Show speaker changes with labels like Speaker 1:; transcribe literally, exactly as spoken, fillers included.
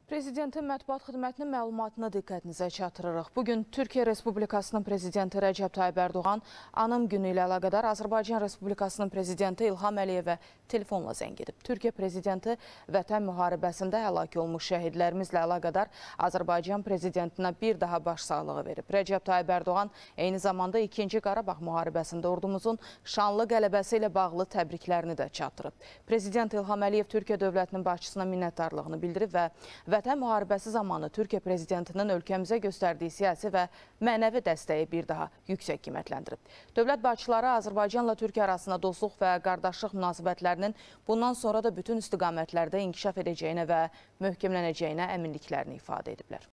Speaker 1: Prezidentin mətbuat xidmətinin məlumatına diqqətinizə çatdırırıq. Bugün Türkiyə Respublikasının Prezidenti Rəcəb Tayyib Ərdoğan anım günü ilə əlaqədar Azərbaycan Respublikasının Prezidenti İlham Əliyevə telefonla zəng edib. Türkiyə Prezidenti vətən müharibəsində həlak olmuş şəhidlərimizlə əlaqədar Azərbaycan Prezidentinə bir daha başsağlığı verib. Rəcəb Tayyib Ərdoğan eyni zamanda ikinci Qarabağ müharibəsində ordumuzun şanlı qələbəsi ilə bağlı təbriklərini də çatdırıb. Prezident İlham Əliyev Türkiyə dövlətinin başçısına minnətdarlığını bildirib və Vətən müharibəsi zamanı Türkiyə Prezidentinin ölkəmizə göstərdiyi siyasi və mənəvi dəstəyi bir daha yüksək qiymətləndirib. Dövlət başçıları Azərbaycanla Türkiyə arasında dostluq və qardaşlıq münasibətlərinin bundan sonra da bütün istiqamətlərdə inkişaf edəcəyinə və möhkəmlənəcəyinə əminliklərini ifadə ediblər.